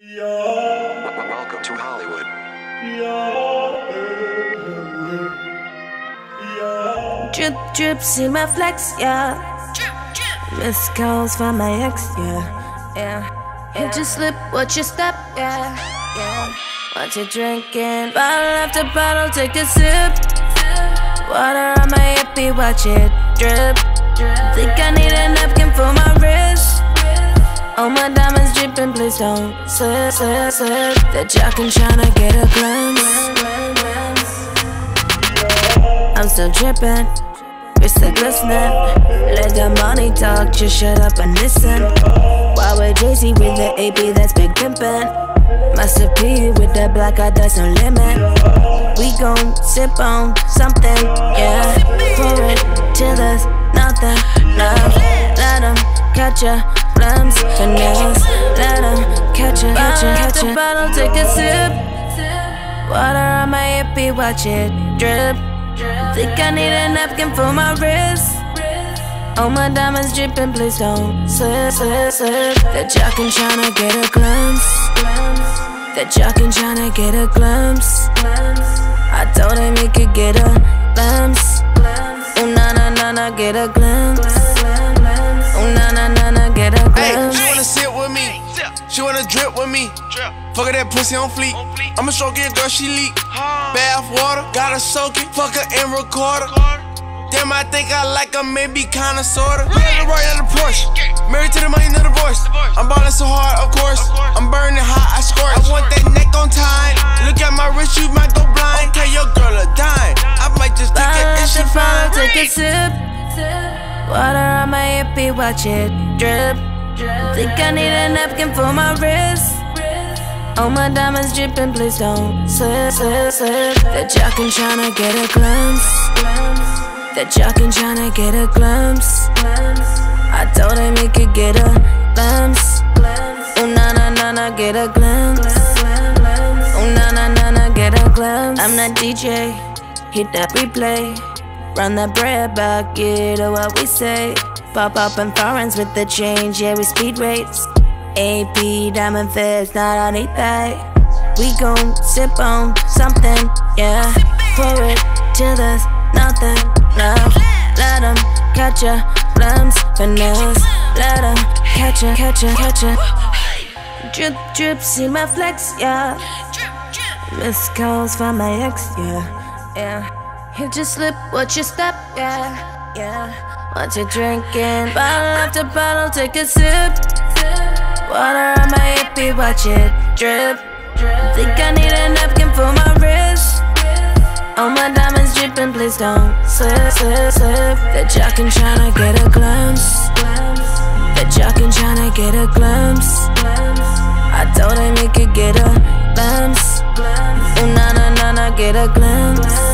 Welcome to Hollywood. Drip, drip, see my flex, yeah. Missed calls from my ex, yeah. Hit your slip, watch your step, yeah. What you drinking? Bottle after bottle, take a sip. Water on my hippie, watch it drip. Think I need a napkin for my wrist. All my diamonds dripping, please don't slip, slip, slip. The jockin' tryna get a glimpse. I'm still drippin', wrist still glistening. Let the money talk, just shut up and listen. Huawei Jay-Z with the AP, that's big pimpin'. Master P with the black eye, that's no limit. We gon' sip on something, yeah. Pour it till there's nothing left. Let 'em catch ya, glimpse, finesse. Let 'em catch ya, catch ya, catch ya. Bottle, take a sip. Water on my hippie, watch it drip. Think I need a napkin for my wrist. All my diamonds dripping, please don't slip, slip, slip. The jockin' tryna get a glimpse. The jockin' tryna get a glimpse. I told him he could get a glimpse. Ooh na na na na, get a glimpse. Ooh na na na na, get a glimpse. Hey, she wanna sit with me, she wanna drip with me. Fuck her, that pussy on fleek. I'ma stroke it, girl, she leak. Bath water, gotta soak it. Fuck her and record her. Damn, I think I like her, maybe kinda sorta. We had the right out of Porsche, married to the money, not the voice. I'm ballin' so hard, of course. I'm burning hot, I scorch. I want that neck on time. Look at my wrist, you might go blind. Okay, your girl a dime. I might just take it and she fine. Take a sip. Water on my hippie, watch it drip. Think I need a napkin for my wrist. All my diamonds dripping, please don't slip, slip, slip. The jockin' tryna get a glimpse. The jockin' tryna get a glimpse. I told him he could get a glimpse. Ooh na na na na, get a glimpse. Ooh na na na na, get a glimpse. I'm that DJ, hit that replay. Run that bread back, yeah, to what we say. Pop up in foreigns with the change, yeah, we speed rates. AP, diamond fist, not I need that. We gon' sip on something, yeah. Pour it till there's nothing left. Let 'em catch ya, glimpse, finesse. Let 'em catch ya, catch ya, catch ya. Drip, drip, see my flex, yeah. Missed calls from my ex, yeah. Hit your slip, watch your step, yeah. What you drinking? Bottle after bottle, take a sip. Water on my hippie, watch it drip. Think I need a napkin for my wrist. All my diamonds dripping, please don't slip, slip, slip. The jockin' tryna get a glimpse. The jockin' tryna get a glimpse. I told him he could get a glimpse. Ooh na na na na, get a glimpse.